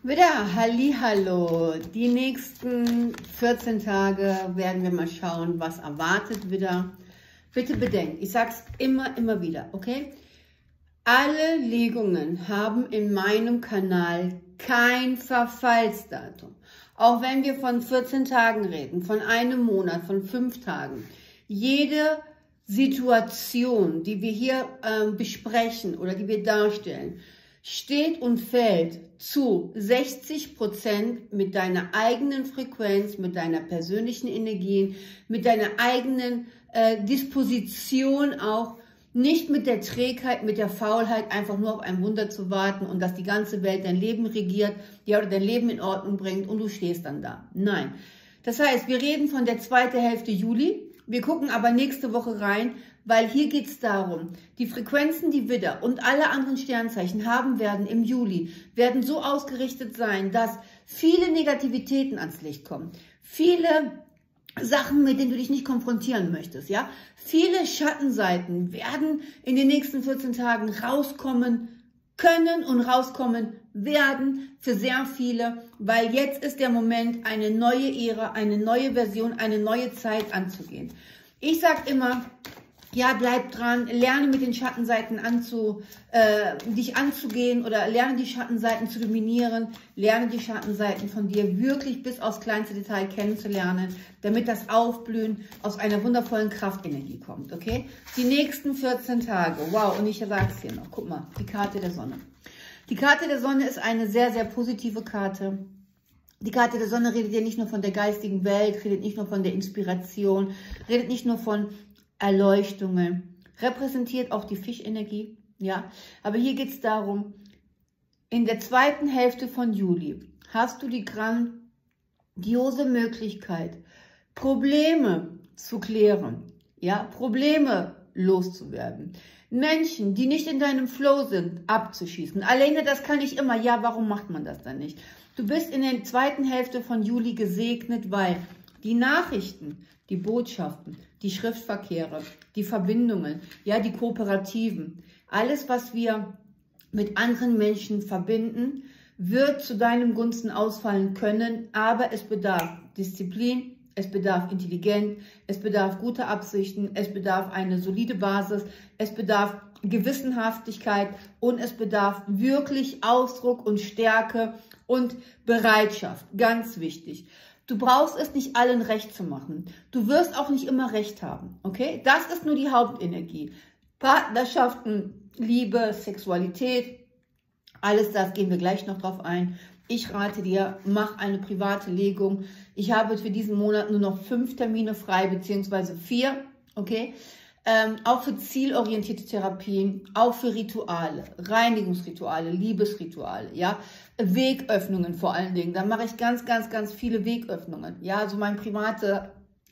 Wieder Hallihallo. Die nächsten 14 Tage werden wir mal schauen, was erwartet wieder. Bitte bedenkt, ich sage es immer wieder, okay? Alle Legungen haben in meinem Kanal kein Verfallsdatum. Auch wenn wir von 14 Tagen reden, von einem Monat, von 5 Tagen. Jede Situation, die wir hier besprechen oder die wir darstellen, steht und fällt zu 60% mit deiner eigenen Frequenz, mit deiner persönlichen Energie, mit deiner eigenen Disposition auch, nicht mit der Trägheit, mit der Faulheit, einfach nur auf ein Wunder zu warten und dass die ganze Welt dein Leben regiert, ja, oder dein Leben in Ordnung bringt und du stehst dann da. Nein. Das heißt, wir reden von der zweiten Hälfte Juli. Wir gucken aber nächste Woche rein, weil hier geht es darum, die Frequenzen, die Widder und alle anderen Sternzeichen haben werden im Juli, werden so ausgerichtet sein, dass viele Negativitäten ans Licht kommen. Viele Sachen, mit denen du dich nicht konfrontieren möchtest, ja. Viele Schattenseiten werden in den nächsten 14 Tagen rauskommen können und rauskommen werden für sehr viele, weil jetzt ist der Moment, eine neue Ära, eine neue Version, eine neue Zeit anzugehen. Ich sage immer, ja, bleib dran, lerne mit den Schattenseiten dich anzugehen oder lerne die Schattenseiten zu dominieren, lerne die Schattenseiten von dir wirklich bis aufs kleinste Detail kennenzulernen, damit das Aufblühen aus einer wundervollen Kraftenergie kommt, okay? Die nächsten 14 Tage, wow, und ich sage es hier noch, guck mal, die Karte der Sonne. Die Karte der Sonne ist eine sehr, sehr positive Karte. Die Karte der Sonne redet ja nicht nur von der geistigen Welt, redet nicht nur von der Inspiration, redet nicht nur von Erleuchtungen, repräsentiert auch die Fischenergie, ja. Aber hier geht es darum, in der zweiten Hälfte von Juli hast du die grandiose Möglichkeit, Probleme zu klären, ja, Probleme loszuwerden. Menschen, die nicht in deinem Flow sind, abzuschießen. Alleine das kann ich immer, ja, warum macht man das dann nicht? Du bist in der zweiten Hälfte von Juli gesegnet, weil die Nachrichten, die Botschaften, die Schriftverkehre, die Verbindungen, ja, die Kooperativen, alles, was wir mit anderen Menschen verbinden, wird zu deinem Gunsten ausfallen können, aber es bedarf Disziplin, es bedarf Intelligenz, es bedarf guter Absichten, es bedarf eine solide Basis, es bedarf Gewissenhaftigkeit und es bedarf wirklich Ausdruck und Stärke und Bereitschaft, ganz wichtig. Du brauchst es nicht allen recht zu machen. Du wirst auch nicht immer recht haben, okay? Das ist nur die Hauptenergie. Partnerschaften, Liebe, Sexualität, alles das gehen wir gleich noch drauf ein. Ich rate dir, mach eine private Legung. Ich habe für diesen Monat nur noch 5 Termine frei, beziehungsweise 4, okay? Auch für zielorientierte Therapien, auch für Rituale, Reinigungsrituale, Liebesrituale, ja, Wegöffnungen vor allen Dingen. Da mache ich ganz viele Wegöffnungen. Ja, also meine private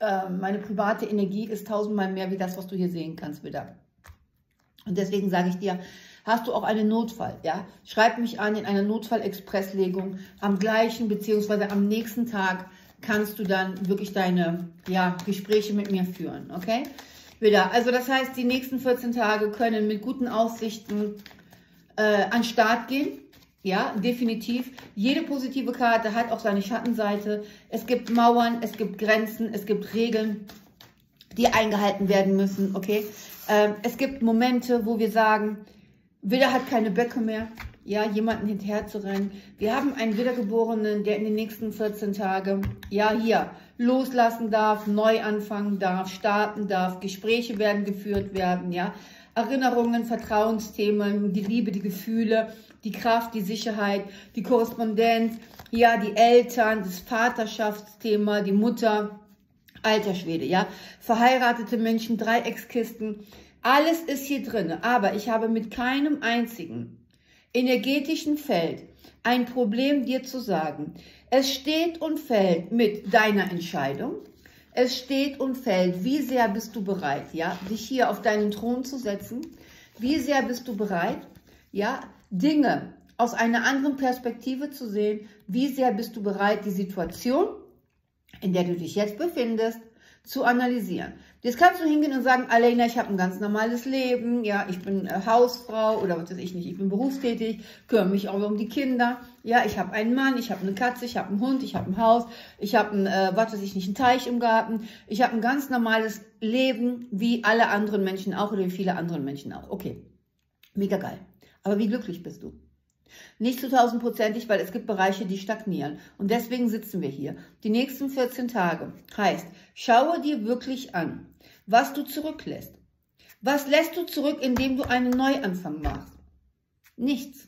Energie ist 1000-mal mehr wie das, was du hier sehen kannst wieder. Und deswegen sage ich dir, hast du auch einen Notfall, ja, schreib mich an in einer Notfall-Expresslegung. Am gleichen bzw. am nächsten Tag kannst du dann wirklich deine, ja, Gespräche mit mir führen, okay? Wieder. Also das heißt, die nächsten 14 Tage können mit guten Aussichten an den Start gehen. Ja, definitiv. Jede positive Karte hat auch seine Schattenseite. Es gibt Mauern, es gibt Grenzen, es gibt Regeln, die eingehalten werden müssen. Okay. Es gibt Momente, wo wir sagen, Widder hat keine Böcke mehr, ja, jemanden hinterher zu rennen. Wir haben einen Widdergeborenen, der in den nächsten 14 Tagen, ja, hier loslassen darf, neu anfangen darf, starten darf, Gespräche werden geführt werden, ja, Erinnerungen, Vertrauensthemen, die Liebe, die Gefühle, die Kraft, die Sicherheit, die Korrespondenz, ja, die Eltern, das Vaterschaftsthema, die Mutter, alter Schwede, ja, verheiratete Menschen, Dreieckskisten, alles ist hier drin, aber ich habe mit keinem einzigen energetischen Feld ein Problem dir zu sagen. Es steht und fällt mit deiner Entscheidung. Es steht und fällt, wie sehr bist du bereit, ja, dich hier auf deinen Thron zu setzen? Wie sehr bist du bereit, ja, Dinge aus einer anderen Perspektive zu sehen? Wie sehr bist du bereit, die Situation, in der du dich jetzt befindest, zu analysieren. Jetzt kannst du hingehen und sagen, Alena, ich habe ein ganz normales Leben, ja, ich bin Hausfrau oder was weiß ich nicht, ich bin berufstätig, kümmere mich auch um die Kinder, ja, ich habe einen Mann, ich habe eine Katze, ich habe einen Hund, ich habe ein Haus, ich habe was weiß ich nicht, einen Teich im Garten, ich habe ein ganz normales Leben, wie alle anderen Menschen auch oder wie viele andere Menschen auch. Okay, mega geil. Aber wie glücklich bist du? Nicht zu 1000%ig, weil es gibt Bereiche, die stagnieren. Und deswegen sitzen wir hier. Die nächsten 14 Tage heißt, schaue dir wirklich an, was du zurücklässt. Was lässt du zurück, indem du einen Neuanfang machst? Nichts.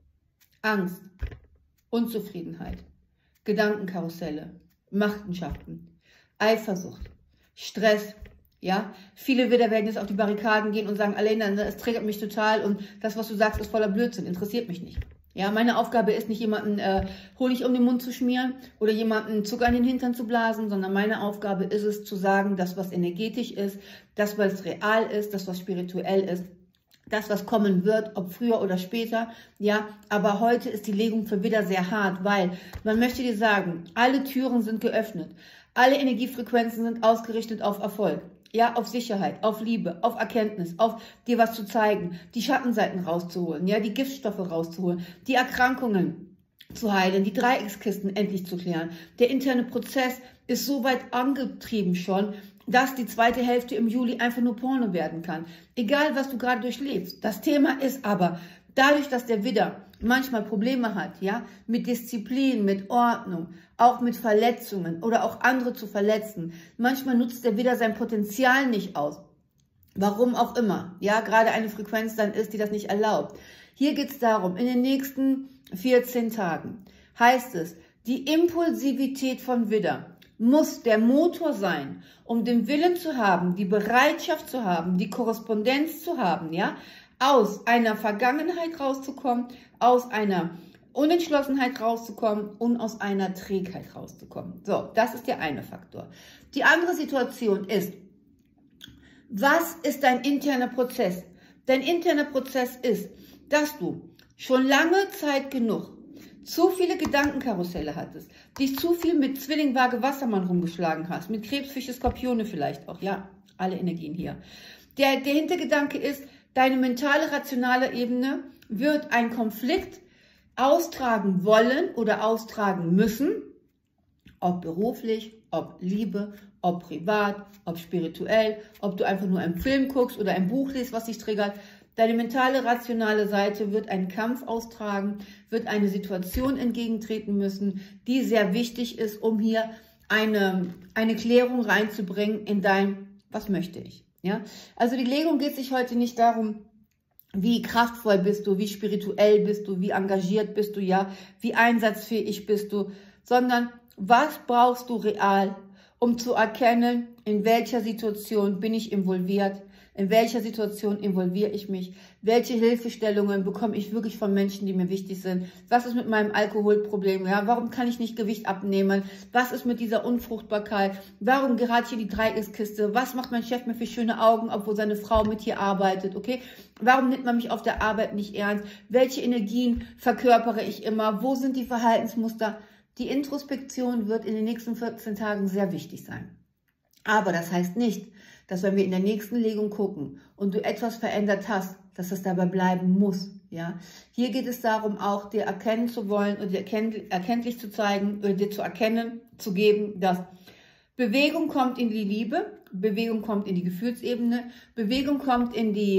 Angst, Unzufriedenheit, Gedankenkarusselle, Machenschaften, Eifersucht, Stress. Ja, viele Widder werden jetzt auf die Barrikaden gehen und sagen, Alena, es triggert mich total und das, was du sagst, ist voller Blödsinn, interessiert mich nicht. Ja, meine Aufgabe ist nicht, jemanden Honig um den Mund zu schmieren oder jemanden Zucker in den Hintern zu blasen, sondern meine Aufgabe ist es, zu sagen, das, was energetisch ist, das, was real ist, das, was spirituell ist, das, was kommen wird, ob früher oder später, ja, aber heute ist die Legung für Widder sehr hart, weil man möchte dir sagen, alle Türen sind geöffnet, alle Energiefrequenzen sind ausgerichtet auf Erfolg. Ja, auf Sicherheit, auf Liebe, auf Erkenntnis, auf dir was zu zeigen, die Schattenseiten rauszuholen, ja, die Giftstoffe rauszuholen, die Erkrankungen zu heilen, die Dreieckskisten endlich zu klären. Der interne Prozess ist so weit angetrieben schon, dass die zweite Hälfte im Juli einfach nur Porno werden kann. Egal, was du gerade durchlebst. Das Thema ist aber, dadurch, dass der Widder manchmal Probleme hat, ja, mit Disziplin, mit Ordnung, auch mit Verletzungen oder auch andere zu verletzen. Manchmal nutzt der Widder sein Potenzial nicht aus. Warum auch immer, ja, gerade eine Frequenz dann ist, die das nicht erlaubt. Hier geht es darum, in den nächsten 14 Tagen heißt es, die Impulsivität von Widder muss der Motor sein, um den Willen zu haben, die Bereitschaft zu haben, die Korrespondenz zu haben, ja, aus einer Vergangenheit rauszukommen, aus einer Unentschlossenheit rauszukommen und aus einer Trägheit rauszukommen. So, das ist der eine Faktor. Die andere Situation ist, was ist dein interner Prozess? Dein interner Prozess ist, dass du schon lange Zeit genug zu viele Gedankenkarusselle hattest, dich zu viel mit Zwilling, Waage, Wassermann rumgeschlagen hast, mit Krebs, Fische, Skorpione vielleicht auch, ja, alle Energien hier. Der Hintergedanke ist, deine mentale, rationale Ebene wird einen Konflikt austragen wollen oder austragen müssen, ob beruflich, ob Liebe, ob privat, ob spirituell, ob du einfach nur einen Film guckst oder ein Buch liest, was dich triggert. Deine mentale, rationale Seite wird einen Kampf austragen, wird eine Situation entgegentreten müssen, die sehr wichtig ist, um hier eine Klärung reinzubringen in dein, was möchte ich? Ja? Also die Legung geht sich heute nicht darum, wie kraftvoll bist du, wie spirituell bist du, wie engagiert bist du, ja, wie einsatzfähig bist du, sondern was brauchst du real, um zu erkennen, in welcher Situation bin ich involviert, in welcher Situation involviere ich mich, welche Hilfestellungen bekomme ich wirklich von Menschen, die mir wichtig sind, was ist mit meinem Alkoholproblem, ja, warum kann ich nicht Gewicht abnehmen, was ist mit dieser Unfruchtbarkeit, warum gerate ich in die Dreieckskiste, was macht mein Chef mir für schöne Augen, obwohl seine Frau mit hier arbeitet, okay, warum nimmt man mich auf der Arbeit nicht ernst, welche Energien verkörpere ich immer, wo sind die Verhaltensmuster. Die Introspektion wird in den nächsten 14 Tagen sehr wichtig sein. Aber das heißt nicht, dass wenn wir in der nächsten Legung gucken und du etwas verändert hast, dass das dabei bleiben muss. Ja? Hier geht es darum, auch dir erkennen zu wollen und dir erkenntlich zu zeigen, oder dir zu erkennen, zu geben, dass Bewegung kommt in die Liebe, Bewegung kommt in die Gefühlsebene, Bewegung kommt in die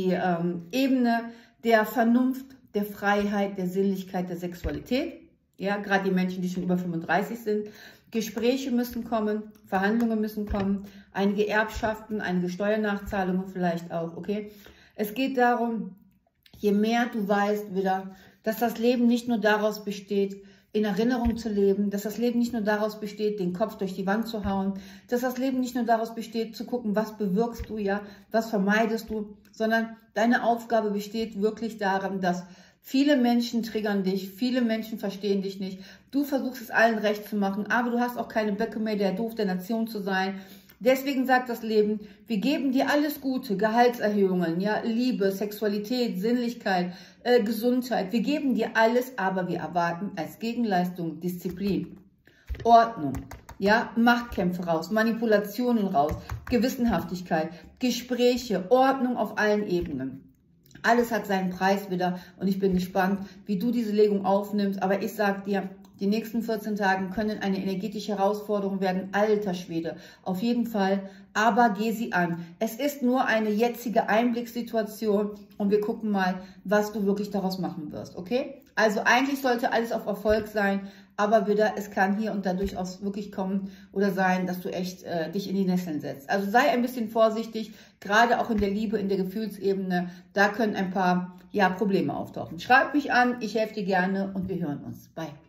Ebene der Vernunft, der Freiheit, der Sinnlichkeit, der Sexualität. Ja, gerade die Menschen, die schon über 35 sind. Gespräche müssen kommen, Verhandlungen müssen kommen, einige Erbschaften, einige Steuernachzahlungen vielleicht auch, okay? Es geht darum, je mehr du weißt wieder, dass das Leben nicht nur daraus besteht, in Erinnerung zu leben, dass das Leben nicht nur daraus besteht, den Kopf durch die Wand zu hauen, dass das Leben nicht nur daraus besteht, zu gucken, was bewirkst du, ja, was vermeidest du, sondern deine Aufgabe besteht wirklich darin, dass viele Menschen triggern dich, viele Menschen verstehen dich nicht. Du versuchst es allen recht zu machen, aber du hast auch keine Böcke mehr, der Doof der Nation zu sein. Deswegen sagt das Leben, wir geben dir alles Gute, Gehaltserhöhungen, ja, Liebe, Sexualität, Sinnlichkeit, Gesundheit. Wir geben dir alles, aber wir erwarten als Gegenleistung Disziplin, Ordnung, ja, Machtkämpfe raus, Manipulationen raus, Gewissenhaftigkeit, Gespräche, Ordnung auf allen Ebenen. Alles hat seinen Preis wieder und ich bin gespannt, wie du diese Legung aufnimmst. Aber ich sage dir, die nächsten 14 Tage können eine energetische Herausforderung werden. Alter Schwede, auf jeden Fall. Aber geh sie an. Es ist nur eine jetzige Einblickssituation und wir gucken mal, was du wirklich daraus machen wirst. Okay? Also eigentlich sollte alles auf Erfolg sein, aber wieder, es kann hier und da durchaus wirklich kommen oder sein, dass du echt dich in die Nesseln setzt. Also sei ein bisschen vorsichtig, gerade auch in der Liebe, in der Gefühlsebene. Da können ein paar Probleme auftauchen. Schreib mich an, ich helfe dir gerne und wir hören uns. Bye.